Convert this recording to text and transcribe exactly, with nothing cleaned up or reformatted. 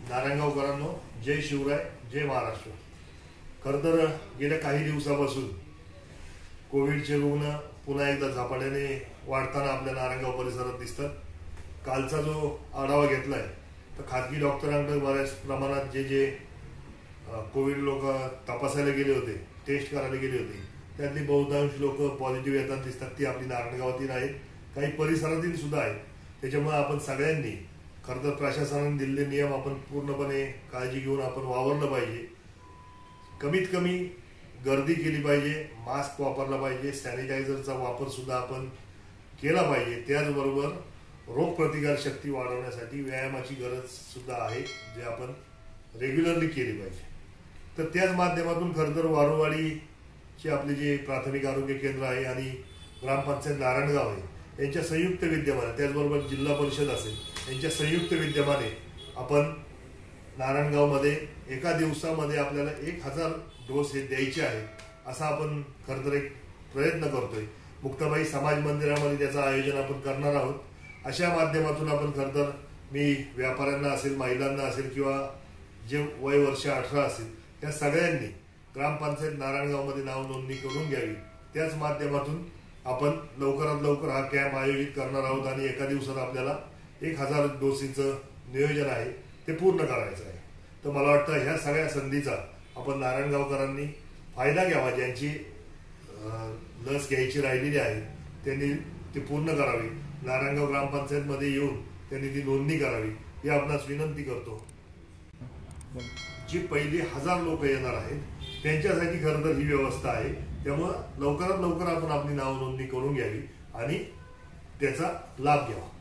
नारायणगावकरांनो, जय शिवराय, जय महाराष्ट्र। खरं तर गेल्या काही दिवसापासून कोविडचे रुग्ण पुन्हा एकदा झपाट्याने वाढताना आपल्या नारायणगाव परिसरात दिसतात। कालचा जो आढावा घेतलाय तर खाजगी डॉक्टरांकडे बऱ्याच प्रमाणात जे जे कोविड लोक तपासायला गेले होते, टेस्ट करायला गेले होते, त्यातली बहुतांश लोक पॉझिटिव्ह येताना दिसतात। ती आपली नारायणगावातील आहेत, काही परिसरातील सुद्धा आहेत। त्याच्यामुळे आपण सगळ्यांनी खरं तर प्रशासनाने दिलेले नियम आपण पूर्णपणे काळजी घेऊन आपण वावरलं पाहिजे। कमीत कमी गर्दी केली पाहिजे, मास्क वापरला पाहिजे, सॅनिटायझरचा वापर सुद्धा आपण केला पाहिजे। त्याचबरोबर रोगप्रतिकार शक्ती वाढवण्यासाठी व्यायामाची गरज सुद्धा आहे, जे आपण रेग्युलरली केली पाहिजे। तर त्याच माध्यमातून खरं तर वारुवाडीचे आपले जे प्राथमिक आरोग्य केंद्र आहे आणि ग्रामपंचायत नारायणगाव आहे यांच्या संयुक्त विद्यमाने, त्याचबरोबर जिल्हा परिषद असेल यांच्या संयुक्त विद्यमाने आपण नारायणगावमध्ये एका दिवसामध्ये आपल्याला एक हजार डोस हे द्यायचे आहेत असा आपण खरं तर एक प्रयत्न करतोय। मुक्ताबाई समाज मंदिरामध्ये त्याचं आयोजन आपण करणार आहोत। अशा माध्यमातून आपण खरं तर मी व्यापाऱ्यांना असेल, महिलांना असेल किंवा जे वय वर्ष अठरा असेल त्या सगळ्यांनी ग्रामपंचायत नारायणगावमध्ये नाव नोंदणी करून घ्यावी। त्याच माध्यमातून आपण लवकरात लवकर हा कॅम्प आयोजित करणार आहोत आणि एका दिवसात आपल्याला एक हजार डोसीचं नियोजन आहे ते पूर्ण करायचं आहे। तर मला वाटतं ह्या सगळ्या संधीचा आपण नारायणगावकरांनी फायदा घ्यावा। ज्यांची लस घ्यायची राहिलेली आहे त्यांनी ती पूर्ण करावी। नारायणगाव ग्रामपंचायतमध्ये येऊन त्यांनी ती नोंदणी करावी ही आपणास विनंती करतो। जी पहिली हजार लोक येणार आहेत त्यांच्यासाठी खरं तर ही व्यवस्था आहे। त्यामुळे लवकरात लवकर आपण आपली नाव नोंदणी करून घ्यावी आणि त्याचा लाभ घ्यावा।